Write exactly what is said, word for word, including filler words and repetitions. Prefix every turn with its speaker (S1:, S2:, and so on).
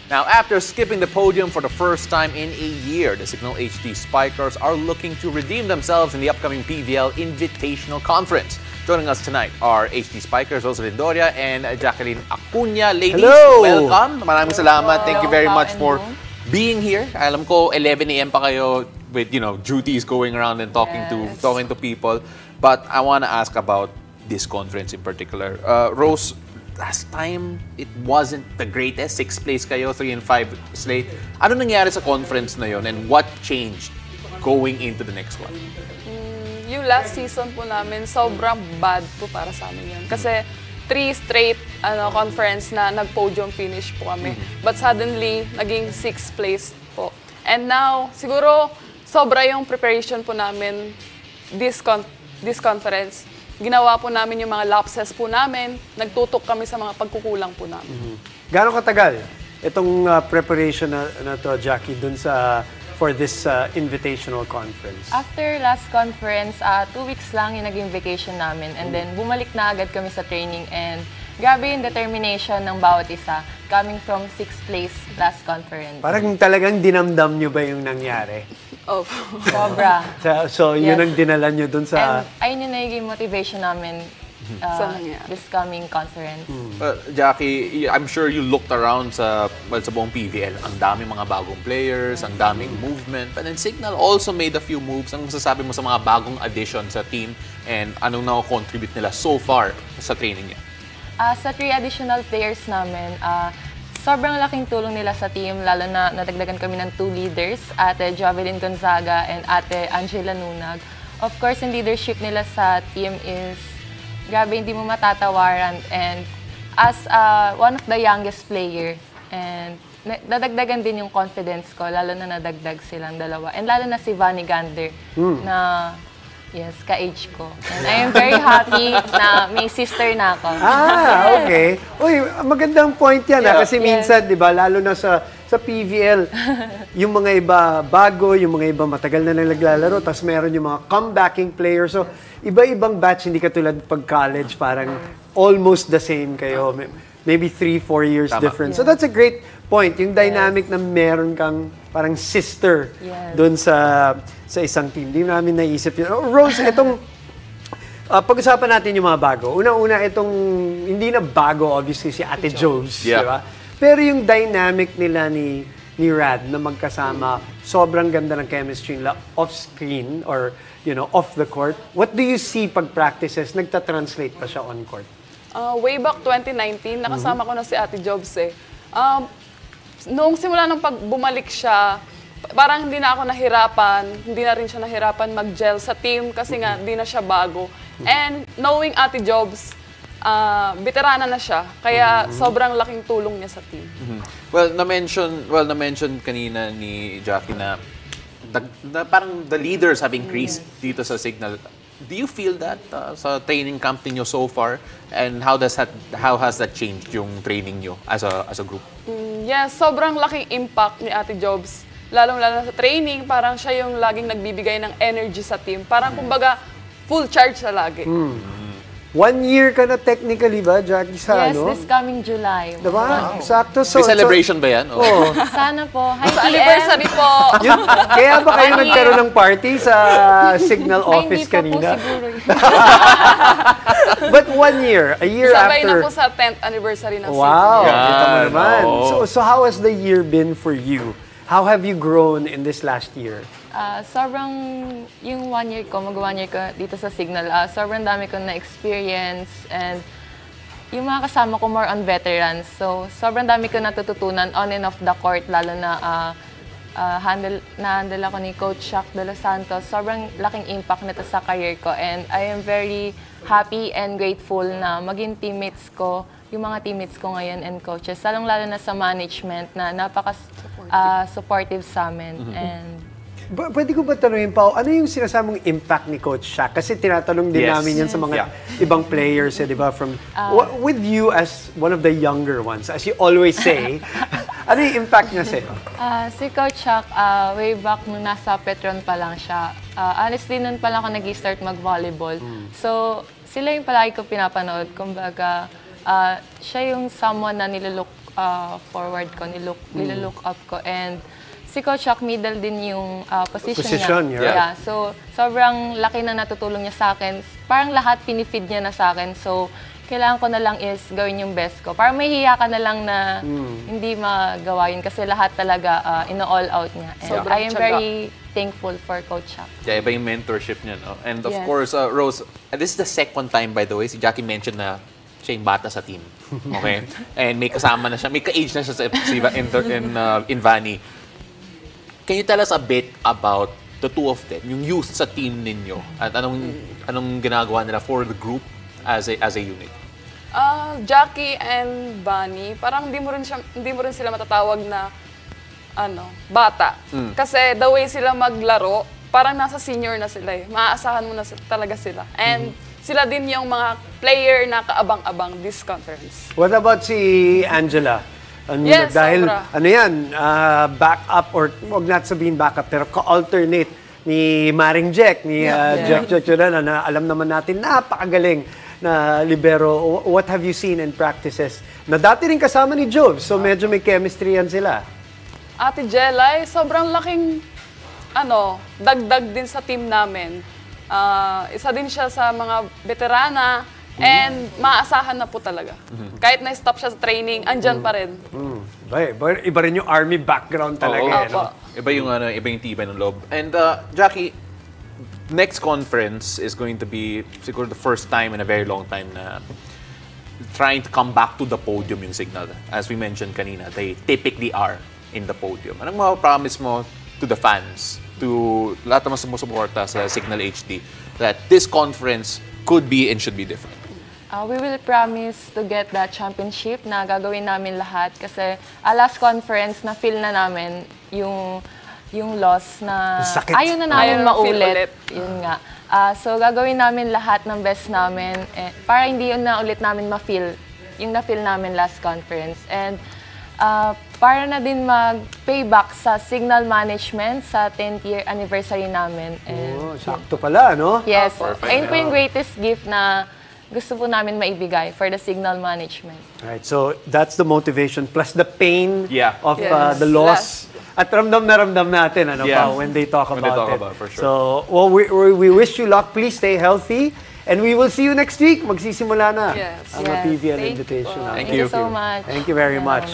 S1: Now, after skipping the podium for the first time in a year, the Signal H D Spikers are looking to redeem themselves in the upcoming P V L Invitational Conference. Joining us tonight are H D Spikers, Rosalyn Doria and Jacqueline Acuña. Ladies,
S2: hello!
S1: Welcome. Maraming salamat. Thank you very much for being here. Alam ko, eleven A M pa kayo with, you know, duties going around and talking yes. to talking to people. But I want to ask about this conference in particular. Uh, Rose, last time, it wasn't the greatest. Sixth place kayo, three and five slate. Ano nangyari sa conference na yon and what changed going into the next one?
S3: Mm, yung last season po namin, sobrang bad po para sa amin yun. Kasi three straight ano, conference na nag-podium finish po kami. Mm-hmm. But suddenly, naging sixth place po. And now, siguro, sobra yung preparation po namin this, con this conference. Ginawa po namin yung mga lapses po namin, nagtutok kami sa mga pagkukulang po namin.
S2: Mm-hmm. Gaano katagal itong uh, preparation na, na to, Jackie, dun sa for this uh, invitational conference?
S4: After last conference, uh, two weeks lang yung naging vacation namin and then bumalik na agad kami sa training and grabe yung determination ng bawat isa coming from sixth place last conference.
S2: Parang talagang dinamdam nyo ba yung nangyari?
S3: Oh.
S4: Sobra.
S2: So, so yun yes. ang dinala nyo dun sa...
S4: And ayun yung naging motivation namin uh, this coming conference.
S1: Hmm. Uh, Jackie, I'm sure you looked around sa, well, sa buong P V L. Ang daming mga bagong players, ang daming movement. But then Signal also made a few moves. Ang masasabi mo sa mga bagong addition sa team and anong na-contribute nila so far sa training niya?
S4: Uh, sa three additional players namin, uh, sobrang laking tulong nila sa team, lalo na nadagdagan kami ng two leaders, Ate Jovelyn Gonzaga and Ate Angela Nunag. Of course, yung leadership nila sa team is, grabe, hindi mo matatawaran. And as uh, one of the youngest player, and nadagdagan din yung confidence ko, lalo na nadagdag silang dalawa. And lalo na si Vanny Gander, mm. na yes, ka-age ko. And I am very happy na may sister na ako.
S2: Ah, okay. Uy, magandang point yan. Yeah. Ha? Kasi yes. minsan, di ba, lalo na sa, sa P V L, yung mga iba bago, yung mga iba matagal na nang naglalaro, tapos meron yung mga comebacking players. So, iba-ibang batch, hindi katulad pag-college, parang almost the same kayo. Maybe three, four years Tama. difference. Yeah. So, that's a great point. Yung dynamic yes. na meron kang parang sister yes. doon sa sa isang team. Hindi namin naisip yun. Oh, Rose, itong uh, pag-usapan natin yung mga bago. Unang-una, itong hindi na bago, obviously, si Ate Joves. Yeah. Diba? Pero yung dynamic nila ni, ni Rad na magkasama, sobrang ganda ng chemistry nila off-screen or, you know, off the court. What do you see pag practices? Nagta-translate pa siya on court?
S3: Uh, way back twenty nineteen, nakasama mm-hmm. ko na si Ate Jobs eh. Um, noong simula ng pag bumalik siya, parang hindi na ako nahirapan, hindi na rin siya nahirapan mag-gel sa team kasi nga hindi na siya bago. And knowing Ate Jobs, uh, veterana na siya, kaya mm-hmm. sobrang laking tulong niya sa team.
S1: Mm-hmm. Well, na-mention well, na-mention kanina ni Jackie na, the, the, parang the leaders have increased mm-hmm. dito sa Signal. Do you feel that uh, sa training camp niyo so far? And how does that how has that changed yung training niyo as a as a group?
S3: Mm, yes, sobrang laking impact ni Ate Jobs. Lalong-lalo sa training, parang siya yung laging nagbibigay ng energy sa team. Parang kumbaga, full charge siya lagi.
S2: Hmm. One year ka na technically ba, Jackie, sa
S4: yes,
S2: ano?
S4: Yes, this coming July.
S2: Diba? Wow. Sakto.
S1: So, may celebration so, ba yan? Oh.
S2: Oh.
S4: Sana po. Hi,
S3: sa anniversary po.
S2: Yun, kaya ba kayo nagkaroon ng party sa Signal office
S4: Ay, kanina?
S2: Hindi pa po siguro. But one year, a year
S3: Sabay
S2: after.
S3: Sabay na po sa tenth anniversary ng
S2: wow,
S3: Signal.
S2: Wow, kita mo naman.
S1: Oh.
S2: So, so how has the year been for you? How have you grown in this last year?
S4: Uh, sobrang, yung one year ko, mag-one year ko dito sa Signal, uh, sobrang dami ko na-experience and yung mga kasama ko more on veterans. So, sobrang dami ko natututunan on and off the court, lalo na uh, uh, handle, na-handle ako ni Coach Shaq De Los Santos. Sobrang laking impact nito sa career ko and I am very happy and grateful na maging teammates ko, yung mga teammates ko ngayon and coaches, lalong-lalo na sa management na napaka-supportive uh, sa amin. Mm-hmm. And
S2: P pwede ko ba tanungin, Pao, ano yung sinasamang impact ni Coach Shaq? Kasi tinatanong din yes. namin yan sa mga yeah. ibang players, eh, di ba? From, uh, with you as one of the younger ones, as you always say, ano yung impact niya sa'yo?
S4: Uh, si Coach Shaq, uh, way back nung nasa Petron pa lang siya, uh, honestly, nun pa lang ako nag-start mag-volleyball. Mm. So, sila yung palagi ko pinapanood. Kumbaga, uh, siya yung someone na nililook uh, forward ko, nilook, nilook up ko. And si Coach Chuck, middle din yung uh, position,
S2: Position,
S4: niya.
S2: yeah.
S4: Yeah. So, sobrang laki na natutulong niya sa akin. Parang lahat pinifeed niya na sa akin. So, kailangan ko na lang is gawin yung best ko. Parang may hiya ka na lang na hindi magawa yun kasi lahat talaga uh, ino-all out niya. And
S3: Sobrang
S4: I am
S3: tiyaga.
S4: very thankful for Coach Chuck.
S1: Yeah, iba yung mentorship niya, no? And of
S4: Yes.
S1: course, uh, Rose, uh, this is the second time, by the way, si Jackie mentioned na siya yung bata sa team. Okay? And may kasama na siya, may ka-age na siya sa si, in, in, uh, in Vani. Can you tell us a bit about the two of them, yung youth sa team ninyo, at anong anong ginagawa nila for the group as a as a unit?
S3: Ah, Jackie and Bunny, parang hindi mo rin siya, hindi mo rin sila matatawag na ano, bata. Kasi the way sila maglaro, parang nasa senior na sila eh. Maaasahan mo na si- talaga sila. And sila din yung mga player na kaabang-abang this conference.
S2: What about si Angela? Ano,
S3: Yes,
S2: dahil,
S3: sobra.
S2: ano yan, ah, backup or wag not sabihin backup, pero ka-alternate ni Maring Jack, ni uh, Jack Chochorana, na alam naman natin, napakagaling na libero. What have you seen in practices? Na dati rin kasama ni Jove, so medyo may chemistry yan sila.
S3: Ate Jelay, sobrang laking ano, dagdag din sa team namin. Ah, isa din siya sa mga veterana and maaasahan na po talaga. Kahit na-stop siya sa training, andyan pa rin.
S2: Hmm. Ba, iba, iba rin yung army background talaga.
S1: Oo.
S2: eh, no?
S3: Opo.
S1: Iba yung ano, iba yung tibay ng loob. And uh, Jackie, next conference is going to be siguro the first time in a very long time na trying to come back to the podium yung Signal. As we mentioned kanina, they typically are in the podium. Anong ma-promise mo to the fans, to lahat ng mga sumusuporta sa Signal H D, that this conference could be and should be different?
S4: Uh, we will promise to get that championship na gagawin namin lahat kasi uh, last conference na feel na namin yung yung loss na
S2: Sakit.
S4: ayaw na namin
S3: Ayaw na feel
S4: maulit.
S3: ulit.
S4: Yun nga. Uh, so gagawin namin lahat ng best namin eh, para hindi yun na ulit namin ma-feel yung na-feel namin last conference. And uh, para na din mag-payback sa Signal Management sa tenth year anniversary namin. And,
S2: Oh, sakto pala, no?
S4: yes,
S1: perfect.
S4: ayun po yung greatest gift na gusto po namin maibigay for the Signal Management.
S2: Right, so that's the motivation plus the pain
S1: Yeah.
S2: of
S3: Yes.
S2: uh, the loss. At ramdam na ramdam natin ano
S1: Yeah.
S2: pa when they talk
S1: When
S2: about
S1: they talk
S2: it.
S1: about it, for sure.
S2: So, well, we, we, we wish you luck. Please stay healthy. And we will see you next week. Magsisimula na
S3: Yes.
S2: ang
S4: Yes.
S2: P V L
S3: Thank you
S2: invitation.
S3: po.
S2: natin.
S1: Thank
S4: Thank you
S1: you.
S4: so much.
S2: Thank you very much.